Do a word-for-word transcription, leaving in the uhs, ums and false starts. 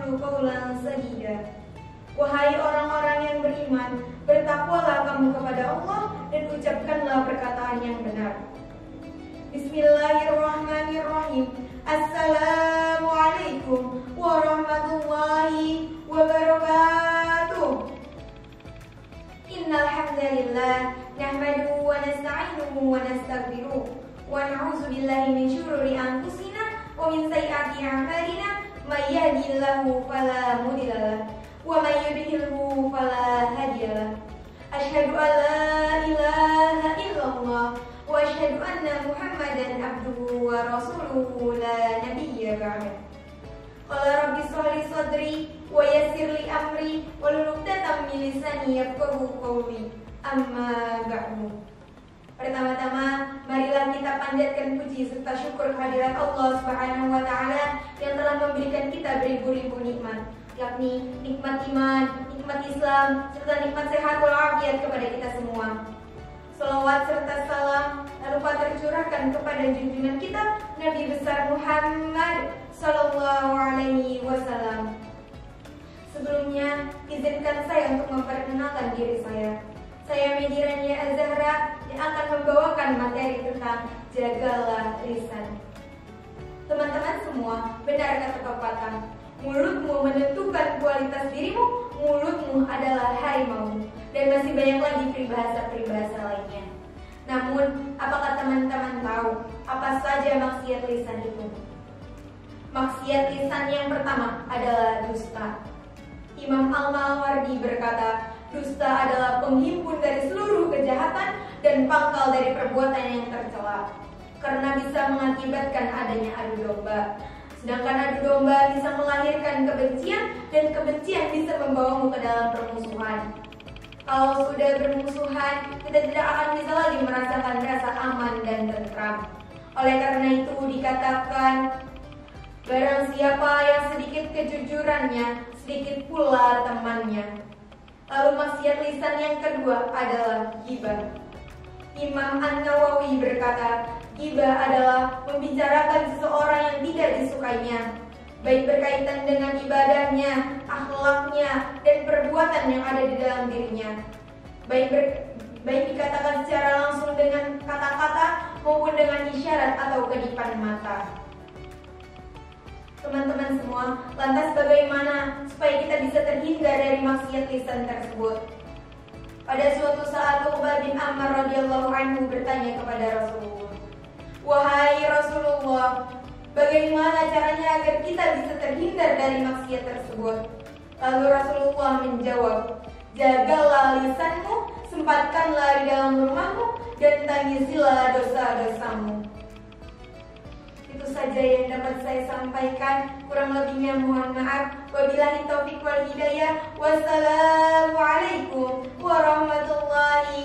qulu qawlan sadida. Wahai orang-orang yang beriman, bertakwalah kamu kepada Allah dan ucapkanlah perkataan yang benar. Bismillahirrahmanirrahim. Assalamualaikum warahmatullahi wabarakatuh. Innal hamdalillah nahmaduhu wa nasta'inuhu wa nastaghfiruh wa na'udzu billahi min syururi anfusina wa min sayyiati a'malina. May yahdihillahu fala mudilla lahu wa may yudlilhu fala hadiya lahu. Asyhadu an la ilaha illallah wa asyhadu anna Muhammadan abduhu wa rasuluhu la nabiyya ba'da. Qala rabbi shrah li sadri wa yassir li amri wahlul 'uqdatam min lisani yafqahu qawli. Amma ba'du. Pertama-tama, marilah kita panjatkan puji serta syukur kehadirat Allah Subhanahu wa taala yang telah memberikan kita beribu-ribu nikmat, yakni nikmat iman, nikmat Islam, serta nikmat sehat walafiat kepada kita semua. Salawat serta salam tak lupa tercurahkan kepada junjungan kita Nabi besar Muhammad sallallahu alaihi wasallam. Sebelumnya, izinkan saya untuk memperkenalkan diri saya. Saya Medi Rania Az-Zahra yang akan membawakan materi tentang jagalah lisan. Teman-teman semua, benar kata pepatah, mulutmu menentukan kualitas dirimu, mulutmu adalah harimau, dan masih banyak lagi peribahasa-peribahasa lainnya. Namun, apakah teman-teman tahu apa saja maksiat lisan itu? Maksiat lisan yang pertama adalah dusta. Imam Al-Mawardi berkata, dusta adalah penghimpun dari seluruh kejahatan dan pangkal dari perbuatan yang tercela, karena bisa mengakibatkan adanya adu domba. Sedangkan adu domba bisa melahirkan kebencian, dan kebencian bisa membawamu ke dalam permusuhan. Kalau sudah bermusuhan, kita tidak akan bisa lagi merasakan rasa aman dan tentram. Oleh karena itu dikatakan, barang siapa yang sedikit kejujurannya, sedikit pula temannya. Lalu maksiat lisan yang kedua adalah ghibah. Imam An-Nawawi berkata, ghibah adalah membicarakan seseorang yang tidak disukainya, baik berkaitan dengan ibadahnya, akhlaknya, dan perbuatan yang ada di dalam dirinya. Baik, ber, baik dikatakan secara langsung dengan kata-kata maupun dengan isyarat atau kedipan mata. Teman-teman semua, lantas bagaimana supaya kita bisa terhindar dari maksiat lisan tersebut? Pada suatu saat Uqbah bin Ammar radhiyallahu anhu bertanya kepada Rasulullah, "Wahai Rasulullah, bagaimana caranya agar kita bisa terhindar dari maksiat tersebut?" Lalu Rasulullah menjawab, "Jagalah lisanmu, sempatkanlah di dalam rumahmu, dan tangisilah dosa-dosamu." Itu saja yang dapat saya sampaikan. Kurang lebihnya mohon maaf. Wabillahi taufiq wal hidayah. Wassalamualaikum warahmatullahi